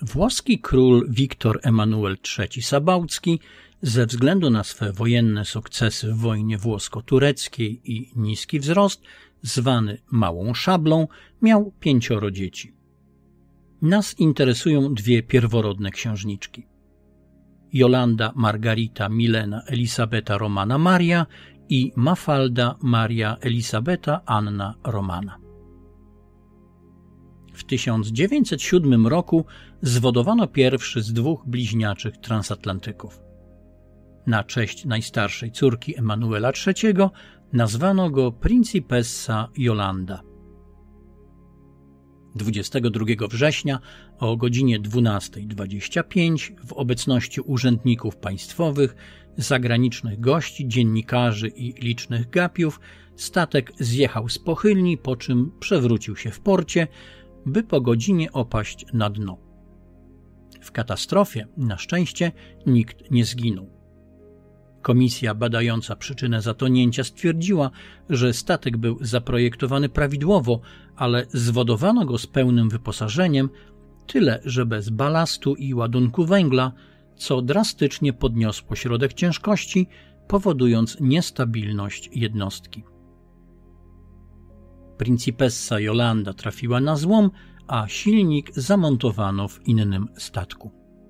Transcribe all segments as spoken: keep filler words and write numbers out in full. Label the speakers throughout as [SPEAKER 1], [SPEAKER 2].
[SPEAKER 1] Włoski król Wiktor Emanuel trzeci Sabałcki ze względu na swe wojenne sukcesy w wojnie włosko-tureckiej i niski wzrost, zwany Małą Szablą, miał pięcioro dzieci. Nas interesują dwie pierworodne księżniczki. Jolanda Margarita Milena Elisabeta Romana Maria i Mafalda Maria Elisabeta Anna Romana. W tysiąc dziewięćset siódmym roku zwodowano pierwszy z dwóch bliźniaczych transatlantyków. Na cześć najstarszej córki Emanuela trzeciego nazwano go Principessa Jolanda. dwudziestego drugiego września o godzinie dwunastej dwadzieścia pięć w obecności urzędników państwowych, zagranicznych gości, dziennikarzy i licznych gapiów statek zjechał z pochylni, po czym przewrócił się w porcie, by po godzinie opaść na dno. W katastrofie, na szczęście, nikt nie zginął. Komisja badająca przyczynę zatonięcia stwierdziła, że statek był zaprojektowany prawidłowo, ale zwodowano go z pełnym wyposażeniem, tyle że bez balastu i ładunku węgla, co drastycznie podniosło środek ciężkości, powodując niestabilność jednostki. Principessa Jolanda trafiła na złom, a silnik zamontowano w innym statku.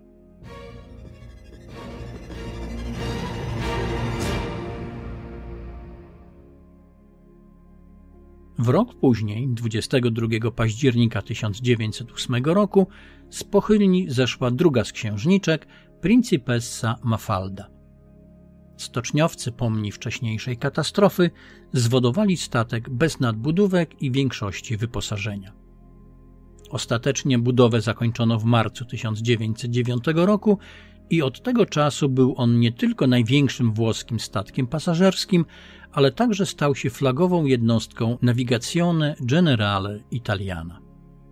[SPEAKER 1] W rok później, dwudziestego drugiego października tysiąc dziewięćset ósmego roku, z pochylni zeszła druga z księżniczek, Principessa Mafalda. Stoczniowcy pomni wcześniejszej katastrofy zwodowali statek bez nadbudówek i większości wyposażenia. Ostatecznie budowę zakończono w marcu tysiąc dziewięćset dziewiątego roku i od tego czasu był on nie tylko największym włoskim statkiem pasażerskim, ale także stał się flagową jednostką Navigazione Generale Italiana.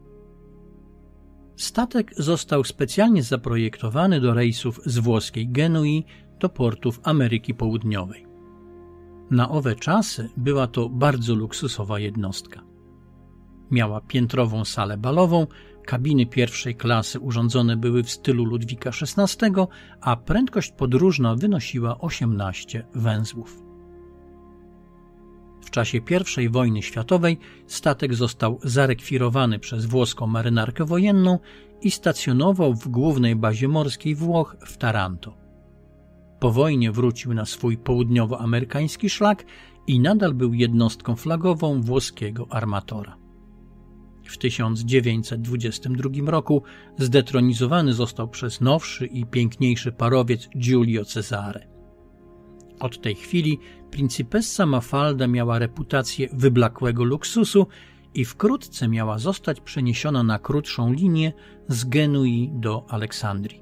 [SPEAKER 1] Statek został specjalnie zaprojektowany do rejsów z włoskiej Genui do portów Ameryki Południowej. Na owe czasy była to bardzo luksusowa jednostka. Miała piętrową salę balową, kabiny pierwszej klasy urządzone były w stylu Ludwika szesnastego, a prędkość podróżna wynosiła osiemnaście węzłów. W czasie pierwszej wojny światowej statek został zarekwirowany przez włoską marynarkę wojenną i stacjonował w głównej bazie morskiej Włoch w Taranto. Po wojnie wrócił na swój południowoamerykański szlak i nadal był jednostką flagową włoskiego armatora. W tysiąc dziewięćset dwudziestym drugim roku zdetronizowany został przez nowszy i piękniejszy parowiec Giulio Cesare. Od tej chwili Principessa Mafalda miała reputację wyblakłego luksusu i wkrótce miała zostać przeniesiona na krótszą linię z Genui do Aleksandrii.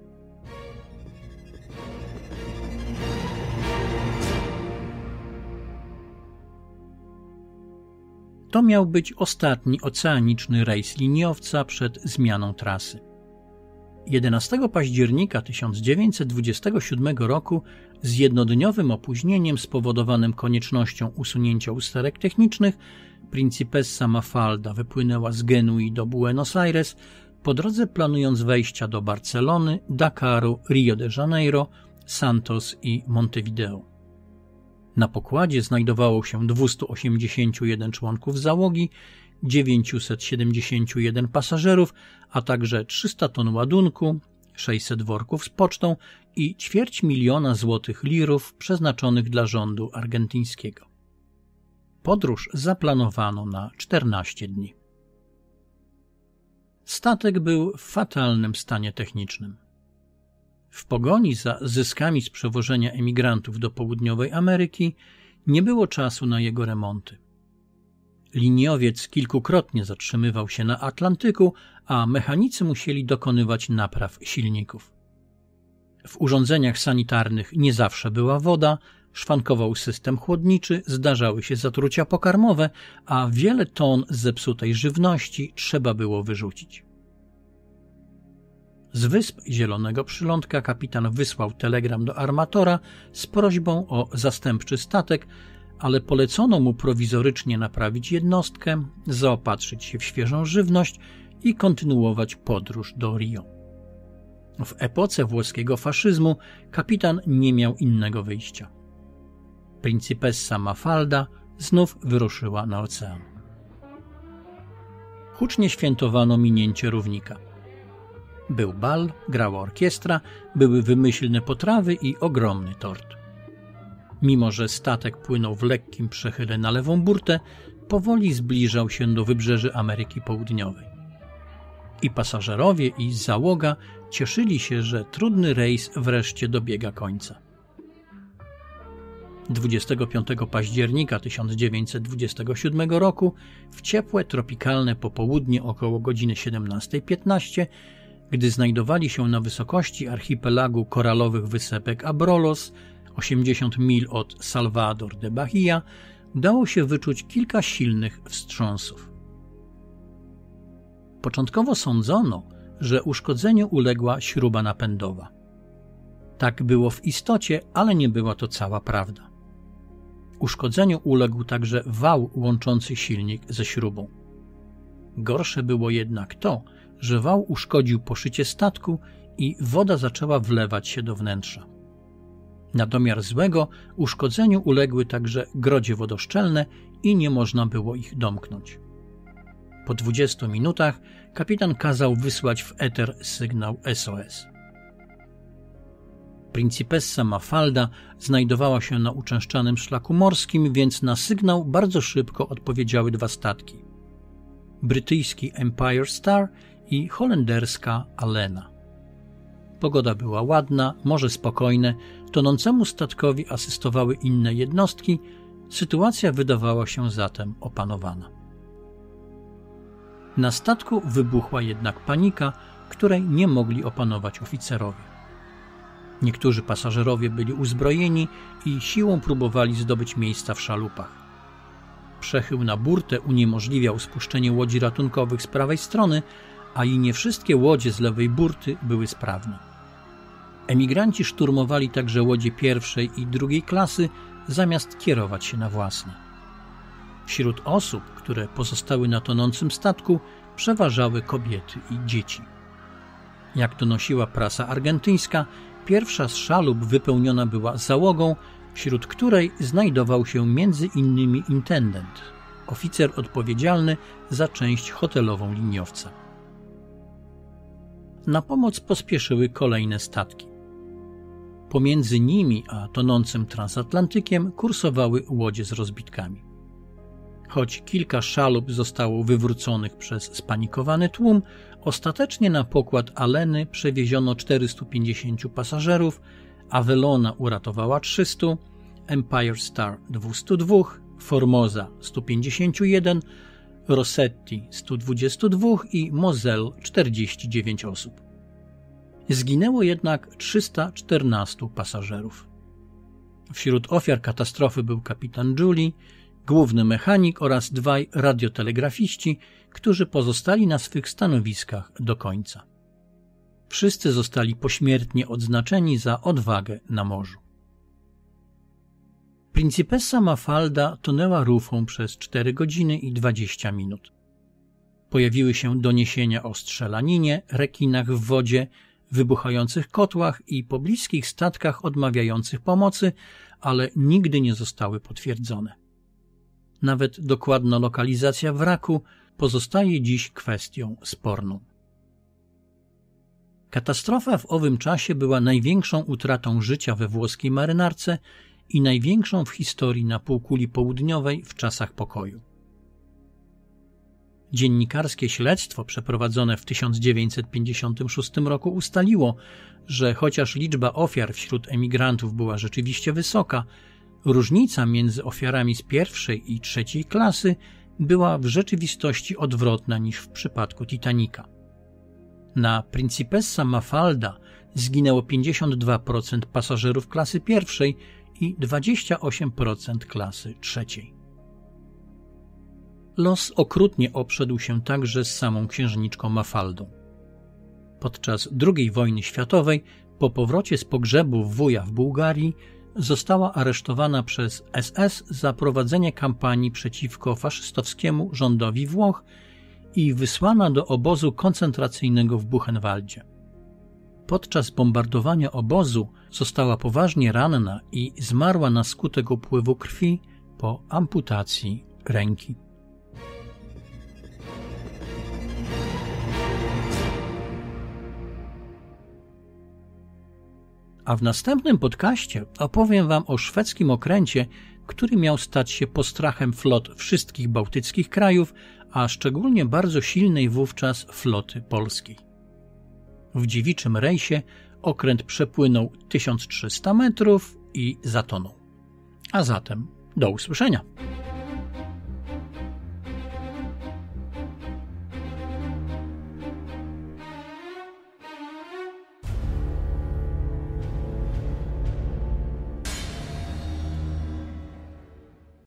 [SPEAKER 1] To miał być ostatni oceaniczny rejs liniowca przed zmianą trasy. jedenastego października tysiąc dziewięćset dwudziestego siódmego roku z jednodniowym opóźnieniem spowodowanym koniecznością usunięcia usterek technicznych Principessa Mafalda wypłynęła z Genui do Buenos Aires, po drodze planując wejścia do Barcelony, Dakaru, Rio de Janeiro, Santos i Montevideo. Na pokładzie znajdowało się dwieście osiemdziesiąt jeden członków załogi, dziewięćset siedemdziesiąt jeden pasażerów, a także trzysta ton ładunku, sześćset worków z pocztą i ćwierć miliona złotych lirów przeznaczonych dla rządu argentyńskiego. Podróż zaplanowano na czternaście dni. Statek był w fatalnym stanie technicznym. W pogoni za zyskami z przewożenia emigrantów do południowej Ameryki nie było czasu na jego remonty. Liniowiec kilkukrotnie zatrzymywał się na Atlantyku, a mechanicy musieli dokonywać napraw silników. W urządzeniach sanitarnych nie zawsze była woda, szwankował system chłodniczy, zdarzały się zatrucia pokarmowe, a wiele ton zepsutej żywności trzeba było wyrzucić. Z wysp Zielonego Przylądka kapitan wysłał telegram do armatora z prośbą o zastępczy statek, ale polecono mu prowizorycznie naprawić jednostkę, zaopatrzyć się w świeżą żywność i kontynuować podróż do Rio. W epoce włoskiego faszyzmu kapitan nie miał innego wyjścia. Principessa Mafalda znów wyruszyła na ocean. Hucznie świętowano minięcie równika. Był bal, grała orkiestra, były wymyślne potrawy i ogromny tort. Mimo że statek płynął w lekkim przechyle na lewą burtę, powoli zbliżał się do wybrzeży Ameryki Południowej. I pasażerowie, i załoga cieszyli się, że trudny rejs wreszcie dobiega końca. dwudziestego piątego października tysiąc dziewięćset dwudziestego siódmego roku, w ciepłe, tropikalne popołudnie około godziny siedemnastej piętnaście, gdy znajdowali się na wysokości archipelagu koralowych wysepek Abrolhos, osiemdziesiąt mil od Salvador de Bahia, udało się wyczuć kilka silnych wstrząsów. Początkowo sądzono, że uszkodzeniu uległa śruba napędowa. Tak było w istocie, ale nie była to cała prawda. Uszkodzeniu uległ także wał łączący silnik ze śrubą. Gorsze było jednak to, że wał uszkodził poszycie statku i woda zaczęła wlewać się do wnętrza. Na domiar złego uszkodzeniu uległy także grodzie wodoszczelne i nie można było ich domknąć. Po dwudziestu minutach kapitan kazał wysłać w eter sygnał S O S. Principessa Mafalda znajdowała się na uczęszczanym szlaku morskim, więc na sygnał bardzo szybko odpowiedziały dwa statki. Brytyjski Empire Star i holenderska Alena. Pogoda była ładna, morze spokojne, tonącemu statkowi asystowały inne jednostki, sytuacja wydawała się zatem opanowana. Na statku wybuchła jednak panika, której nie mogli opanować oficerowie. Niektórzy pasażerowie byli uzbrojeni i siłą próbowali zdobyć miejsca w szalupach. Przechył na burtę uniemożliwiał spuszczenie łodzi ratunkowych z prawej strony, a i nie wszystkie łodzie z lewej burty były sprawne. Emigranci szturmowali także łodzie pierwszej i drugiej klasy, zamiast kierować się na własne. Wśród osób, które pozostały na tonącym statku, przeważały kobiety i dzieci. Jak donosiła prasa argentyńska, pierwsza z szalup wypełniona była załogą, wśród której znajdował się między innymi intendent, oficer odpowiedzialny za część hotelową liniowca. Na pomoc pospieszyły kolejne statki. Pomiędzy nimi a tonącym transatlantykiem kursowały łodzie z rozbitkami. Choć kilka szalup zostało wywróconych przez spanikowany tłum, ostatecznie na pokład Aleny przewieziono czterystu pięćdziesięciu pasażerów, Avellona uratowała trzystu, Empire Star dwieście dwa, Formosa sto pięćdziesiąt jeden, Rossetti sto dwadzieścia dwa i Moselle czterdzieści dziewięć osób. Zginęło jednak trzysta czternastu pasażerów. Wśród ofiar katastrofy był kapitan Julie, główny mechanik oraz dwaj radiotelegrafiści, którzy pozostali na swych stanowiskach do końca. Wszyscy zostali pośmiertnie odznaczeni za odwagę na morzu. Principessa Mafalda tonęła rufą przez cztery godziny i dwadzieścia minut. Pojawiły się doniesienia o strzelaninie, rekinach w wodzie, wybuchających kotłach i pobliskich statkach odmawiających pomocy, ale nigdy nie zostały potwierdzone. Nawet dokładna lokalizacja wraku pozostaje dziś kwestią sporną. Katastrofa w owym czasie była największą utratą życia we włoskiej marynarce i największą w historii na półkuli południowej w czasach pokoju. Dziennikarskie śledztwo przeprowadzone w tysiąc dziewięćset pięćdziesiątym szóstym roku ustaliło, że chociaż liczba ofiar wśród emigrantów była rzeczywiście wysoka, różnica między ofiarami z pierwszej i trzeciej klasy była w rzeczywistości odwrotna niż w przypadku Titanica. Na Principessa Mafalda zginęło pięćdziesiąt dwa procent pasażerów klasy pierwszej i dwadzieścia osiem procent klasy trzeciej. Los okrutnie obszedł się także z samą księżniczką Mafaldą. Podczas drugiej wojny światowej, po powrocie z pogrzebu wuja w Bułgarii, została aresztowana przez S S za prowadzenie kampanii przeciwko faszystowskiemu rządowi Włoch i wysłana do obozu koncentracyjnego w Buchenwaldzie. podczas bombardowania obozu została poważnie ranna i zmarła na skutek upływu krwi po amputacji ręki. A w następnym podcaście opowiem Wam o szwedzkim okręcie, który miał stać się postrachem flot wszystkich bałtyckich krajów, a szczególnie bardzo silnej wówczas floty polskiej. W dziewiczym rejsie okręt przepłynął tysiąc trzysta metrów i zatonął. A zatem do usłyszenia.